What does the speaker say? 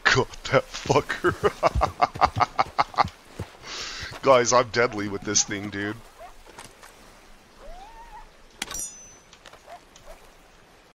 got that fucker. Guys, I'm deadly with this thing, dude.